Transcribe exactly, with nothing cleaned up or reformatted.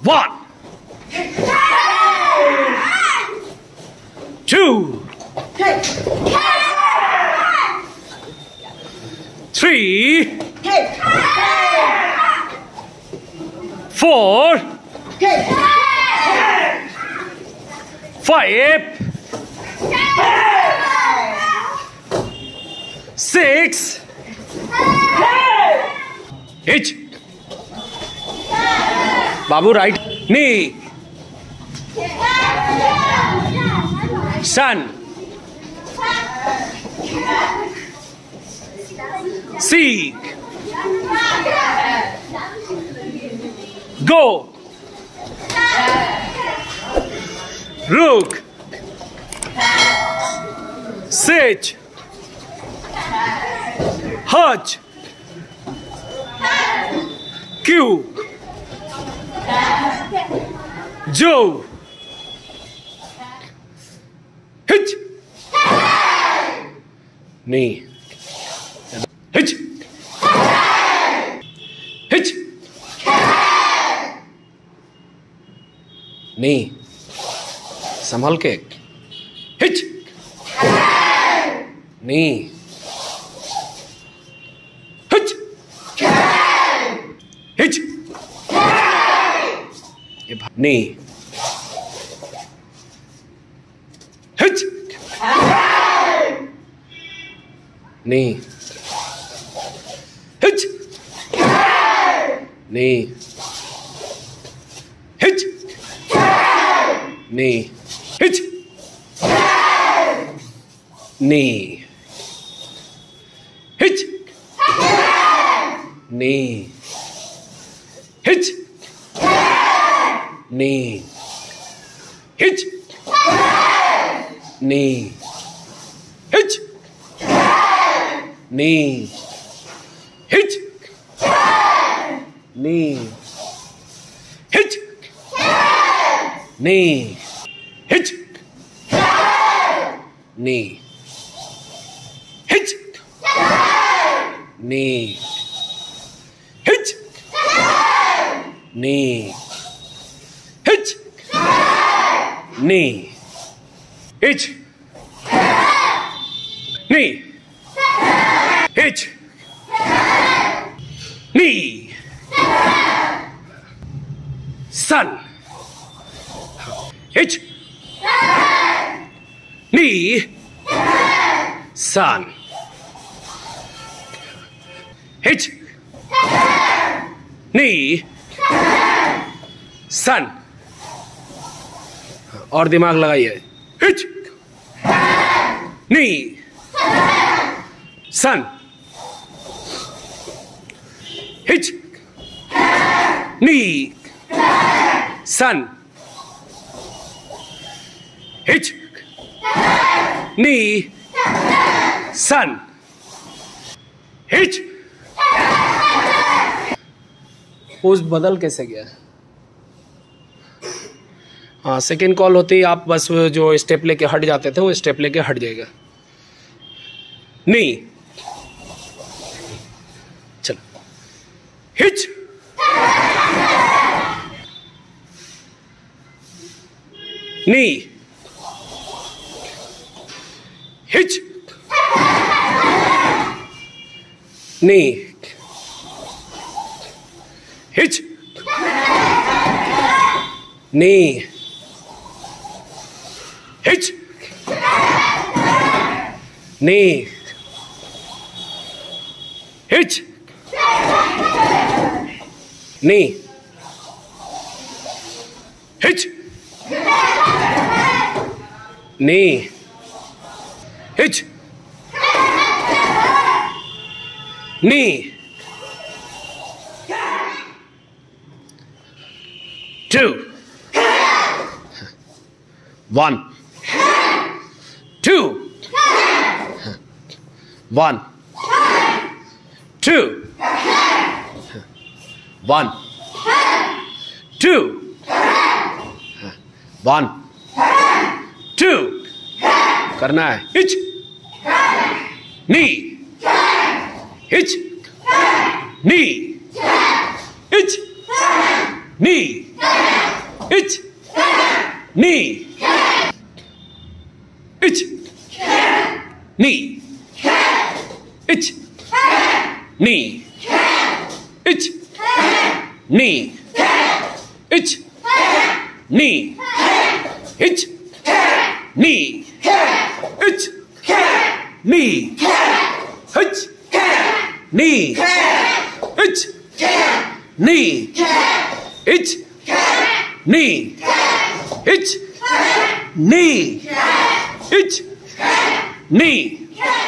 One, two, three, four, five, six, eight. Babu, right knee. Sun. Seek. Go. Rook. Sit. Hutch. Q. Joe. Hitch. Knee. Hitch. Hitch. Knee. संभल के. Hitch. Knee. Hitch. Hitch. Knee. Hitch. Knee. Hitch. Knee. Hitch. Knee. Hitch. Knee. Hitch. Knee. Hitch. Knee. Hitch. Knee. Hitch. Knee. Hitch. Knee. Hitch. Knee. Hitch. Knee. Hitch. Knee. Hitch. Knee. Hitch. Knee. Hitch. Knee. Hitch. Knee. Sun. Hitch. Knee. Sun. Hitch. Knee. Sun. और दिमाग लगाइए. Hitch. Knee. Sun. Hitch. Knee. Sun. Hitch. Knee. Sun. Hitch. Pose बदल कैसे गया? हाँ, second call होती है आप बस जो स्टेप लेके हट जाते थे वो स्टेप लेके हट जाएगा. नी. चलो. Hitch. Knee. Hitch. Knee. Hitch. Knee. Hitch. Knee. Hitch. Knee. Hitch. Knee. Hitch. Knee. Two. One. Two. One. Two. One. Two. One. Two. करना है. Hitch. Knee. Hitch. Knee. Hitch. Knee. ich, knee, ich, knee, ich, knee, ich, knee, ich, knee, ich, knee, ich, knee, ich, knee, ich, knee, ich, knee, ich, knee, ich, knee,